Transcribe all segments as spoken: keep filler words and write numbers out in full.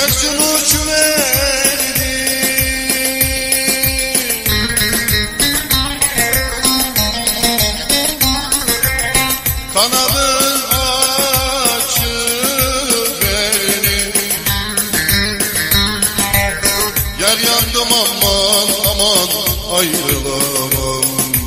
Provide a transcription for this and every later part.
Güvercin uçuverdi, kanadın açıverdi. Yar yandım aman aman ayrılamam.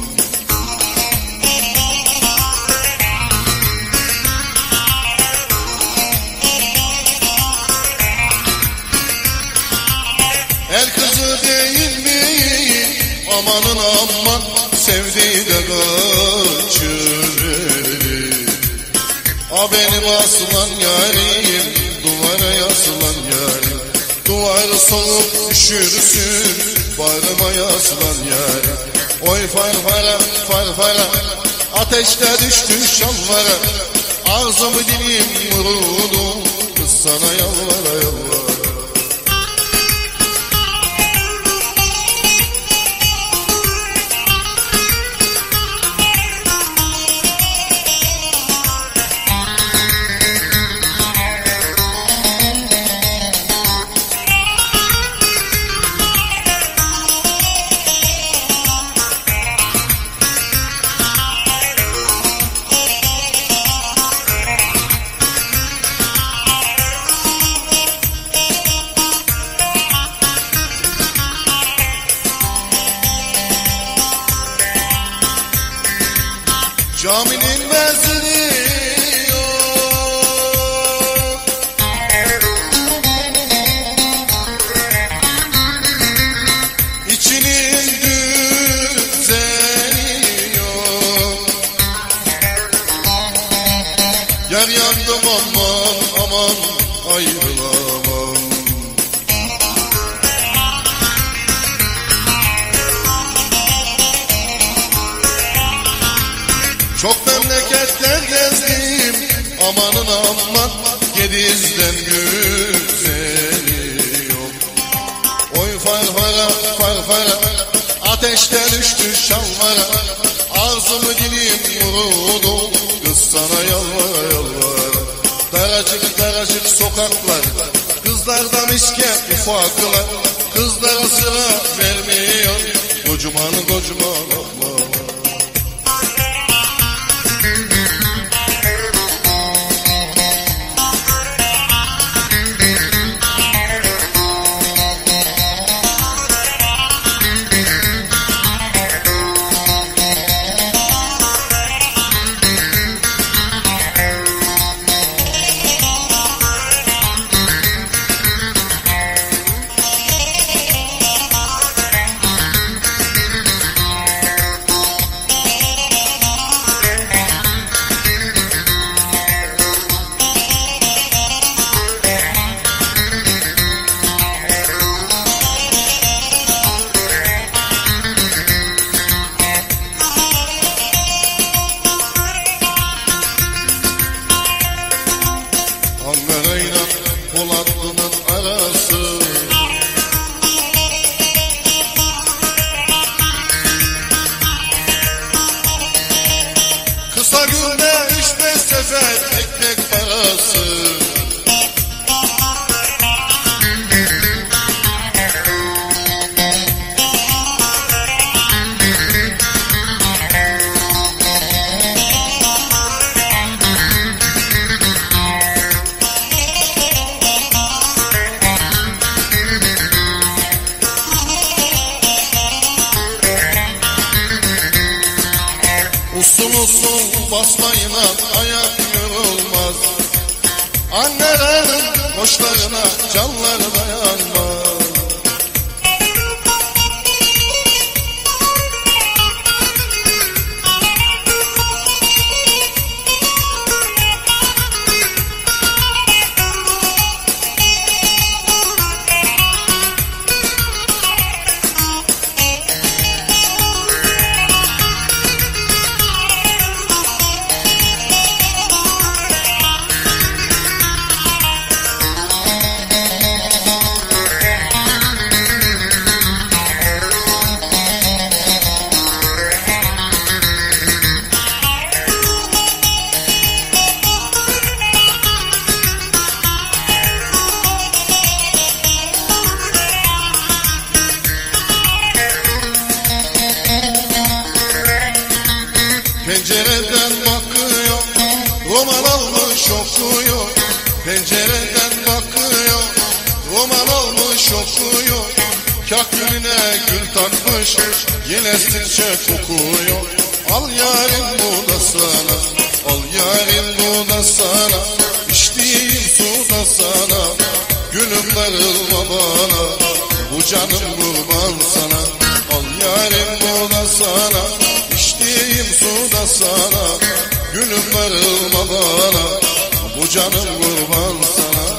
El kızı değil mi? Amanın aman, sevdiği de kaçırır. A benim aslan yarim, duvara yaslan yarim. Duvarı soğuk üşürsün, bağrıma yaslan yarim. Oy farfara farfara, ateşte düştü şalvara. Ağzımı dilim vuruldu, kız sana yalvara yalvara. Caminin mezini yok, İçinin düzeni yok. Yar yandım aman aman ayrılamam. Çok memleketler gezdim, amanın aman, Gediz'den güzeli yok. Oy farfara farfara, ateşte düştü şalvara. Ağzımı dilim vurdu, kız sana yalvara yalvara. Daracık daracık sokaklar, kızlardan işken ufaklar. Kızlara sıra vermiyor, kocaman kocaman abla. Ankara'yla Polatlı'nın arası, kısa günde üç beş sefer ekmek parası. Usul usul basmayına ayak yorulmaz. Annelerin boşlarına canları dayanmaz. olmuş okuyor, pencereden bakıyor. Roman olmuş okuyor, kakülüne gül takmış, yine sirçe kokuyor. Al yarim bu da sana, al yarim bu da sana, içtiğim su da sana, gülüm darılma bana, bu canım kurban sana. Al yarim bu da sana, içtiğim su da sana, gülüm darılma bana, bu canım kurban sana.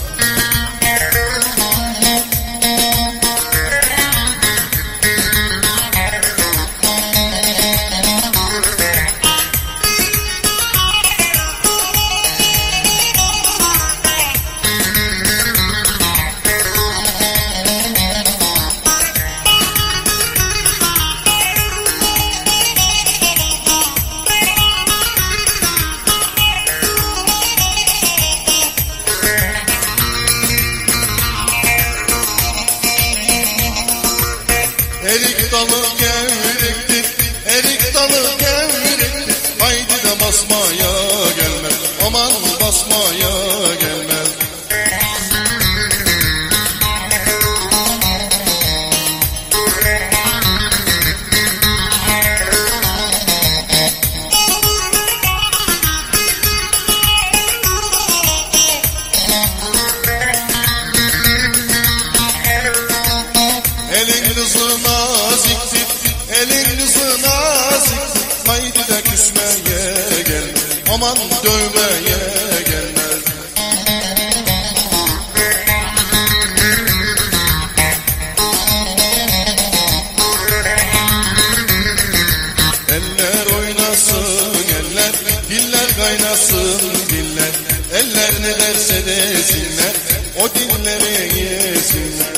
Erik dalı gevrektir, erik dalı gevrektir. Haydi de basmaya gelmez, aman basmaya gelmez. Elin kızı naziktir, elin kızı naziktir. Haydi de küsmeye gelmez, aman dövmeye gelmez. Eller oynasın eller, diller kaynasın diller. Eller ne derse desinler, o dinleri yesinler.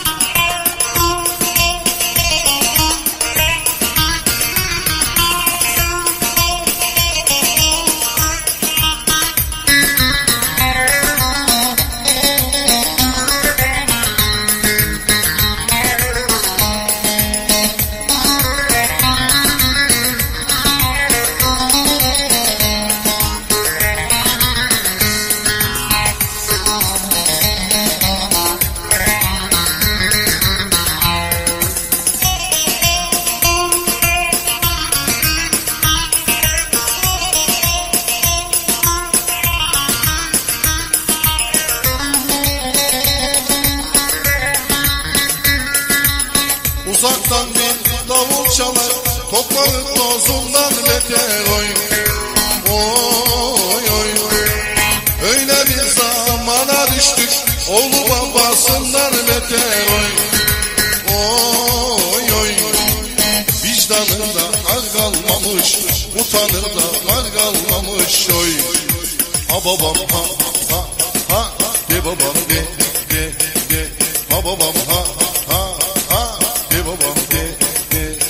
Uzaktan bir davul çalar, toprağı tozundan beter oy. Oy oy oy. Öyle bir zamana düştük, oğlu babasından beter oy. Oy oy. Vicdanında ar kalmamış, utanır da ar kalmamış oy. Ha babam ha ha ha, de babam de de de, ha babam ha ha ha, de babam de de de.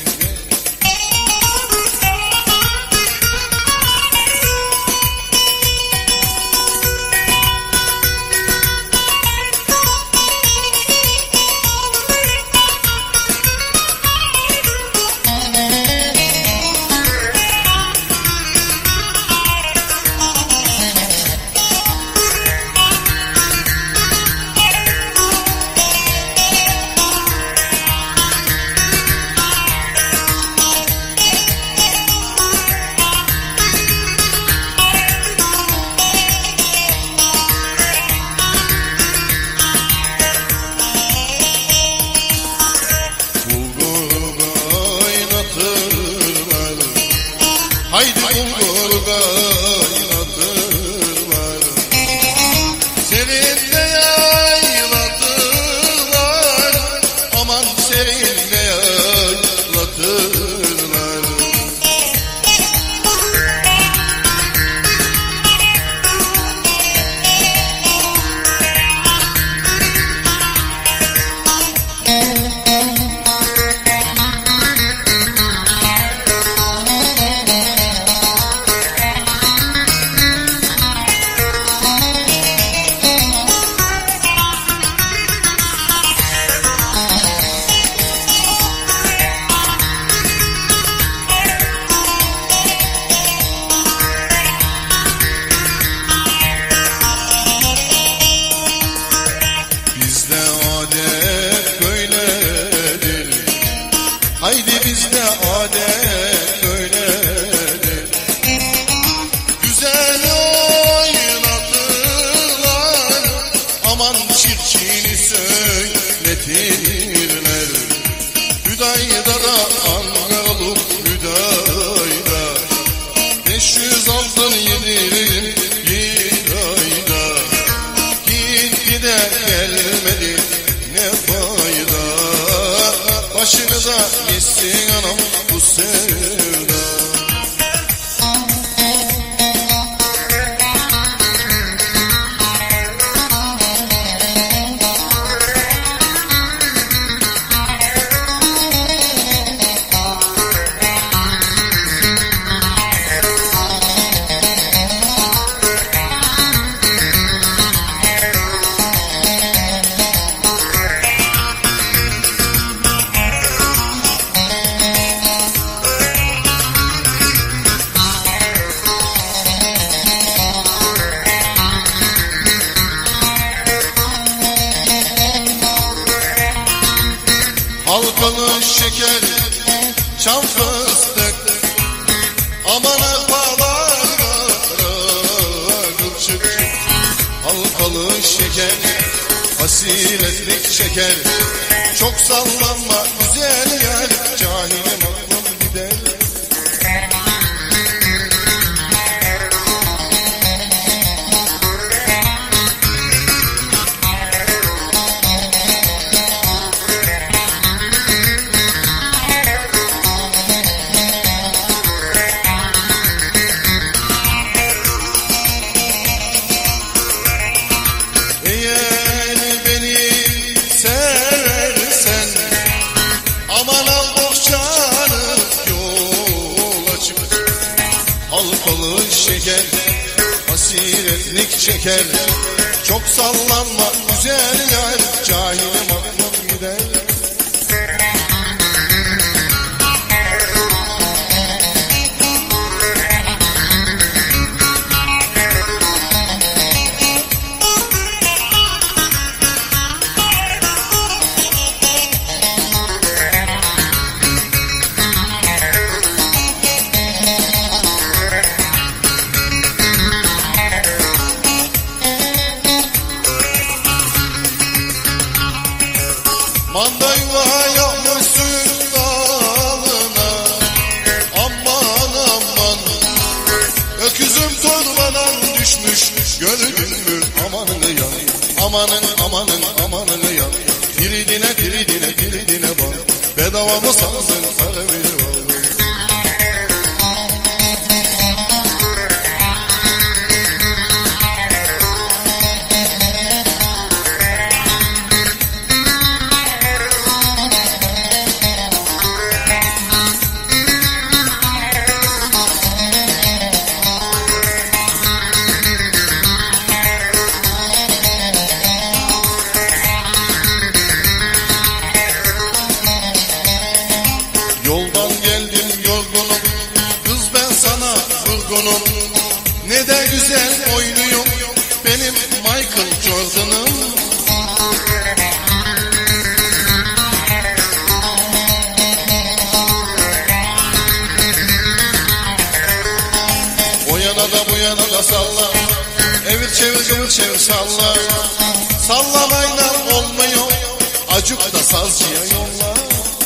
aman çirkini söyletirler. Hüdayda da Angalık Hüdayda, beş yüz altın yedirim bir ayda. Gitti de gelmedi ne fayda, başını da gitsin anam bu sevda. Halkalı şeker, çam fıstık, aman akbalarına kılçık. Halkalı şeker, hasiretlik şeker, çok sallanma güzel yer, cahilim aklım gider. Halkalı şeker, hasiretlik çeker, çok sallanma güzel yer, cahilim aklım gider. Manda yuva yapmışsın dalına, aman aman. Öküzüm torbadan düşmüş, gördün mü amanını yan. Amanın amanın amanını yan. Diridine diridine diridine bak, bedava mı sandın para bir var. Yoldan geldim yorgunum, kız ben sana vurgunum. Ne de güzel oynuyorum benim Michael Jordan'ım. O yana da bu yana da salla, evir çevir kıvır çevir salla. Sallamayla olmuyor, acık da sazcıya yolla.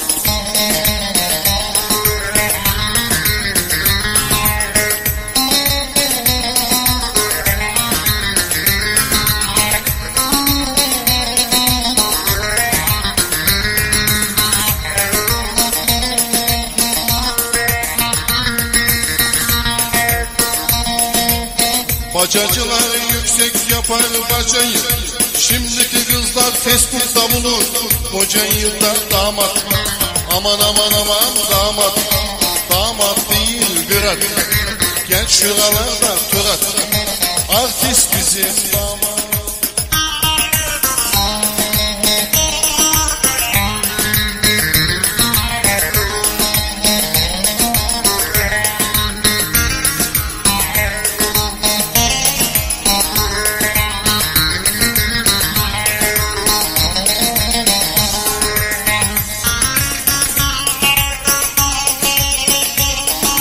Bacacılar yüksek yapar bacayı, şimdiki kızlar Facebook'ta bulur kocayı da damat. Aman aman aman damat, damat değil gırat, gel şuralarda turat, artist bizim damat.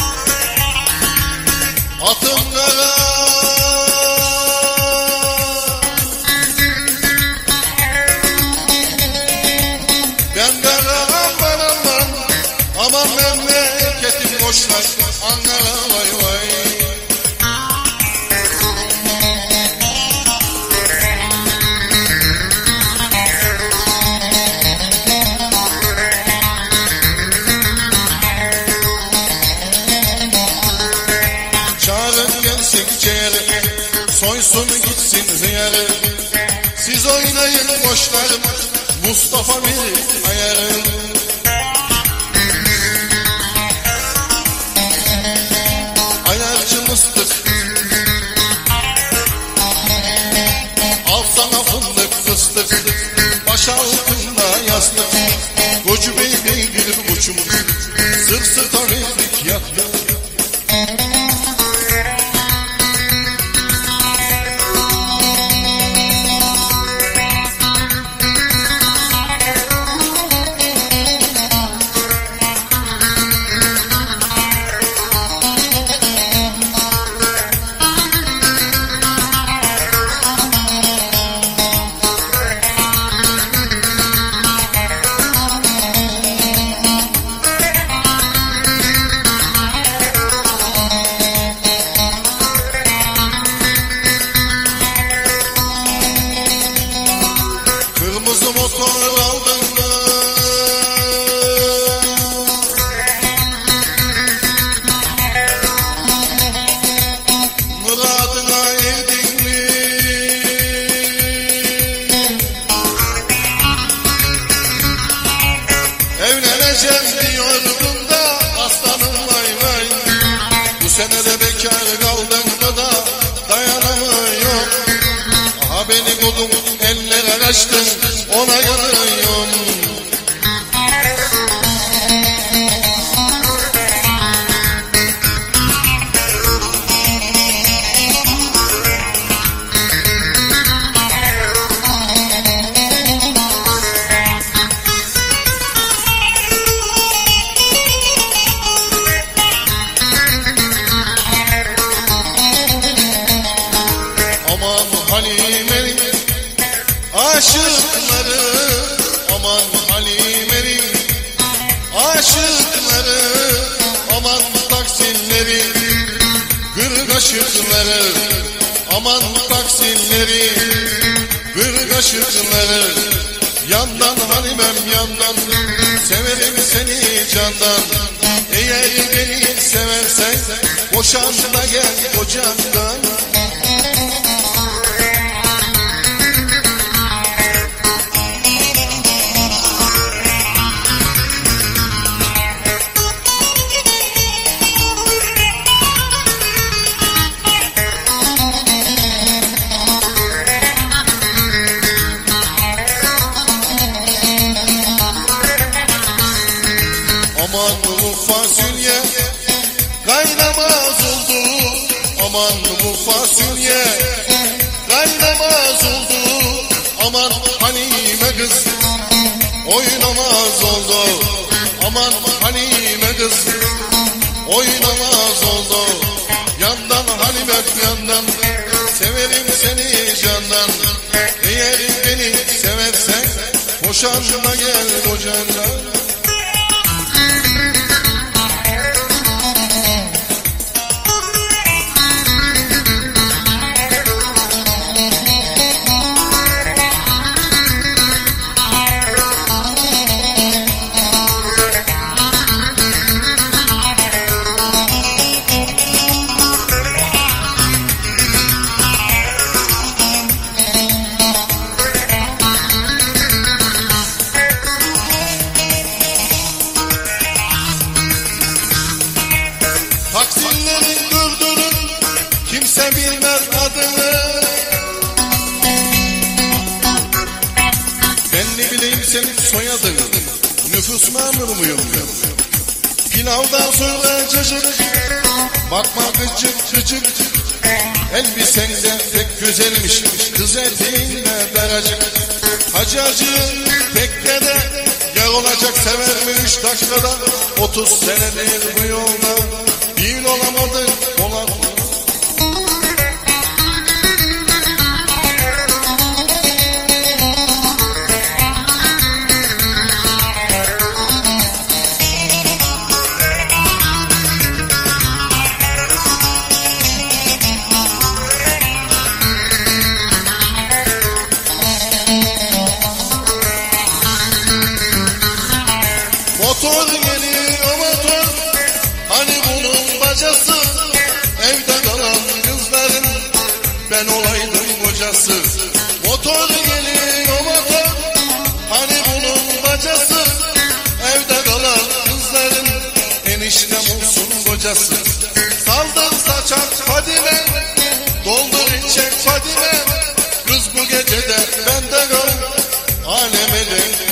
Atın kara Ankara vay vay. Çağırın gelsin ciğeri, soysun gitsin hıyarı. Siz oynayın boşlarım, Mustafa bir ayarım. Ayarcı mıstık, al sana fındık fıstık, baş altında yastık. Kocu bey beygir koçum, sırt sırta verdik yattı. Kırmızı motor aldın mı? Muradına erdin mi? Evleneceğim diyordun da aslanım vay vay. Bu sene de bekar kaldın da dayanamıyorum. Aha beni buldum ellere kaçtın, ona yanıyorum. Aman Halime'nin aşıkları, aman Halime'nin aşıkları, aman Taksimleri, gırgaşıkları, aman Taksimleri, gırgaşıkları. Yandan Halimem yandan, severim seni candan. Eğer beni seversen, boşan da gel kocandan. Aman bu fasulye kaynamaz oldu, aman bu fasulye kaynamaz oldu. Aman Halime kız oynamaz oldu, aman Halime kız oynamaz oldu. Yandan Halime yandan, severim seni candan. Eğer beni seversen, boşanma gel kocandan. Taksimlerin durdurun, kimse bilmez adını. Ben ne bileyim senin soyadını, nüfus memuru muyum ben? Pilavdan sonra cacık, bakma gıcık gıcık. Elbisende pek güzelmiş, kız eteğinde daracık. Hacacı tekkede, yağ olacak sever mi üç dakikada? Otuz senedir bu yolda, bir olamadın olan. bacısı. Motor geliyor motor, hani bunun bacası. Evde kalan kızların eniştem olsun kocası. Saldır saçak Fadime, doldur içecek Fadime. Kız bu gecede bende kal, aleme de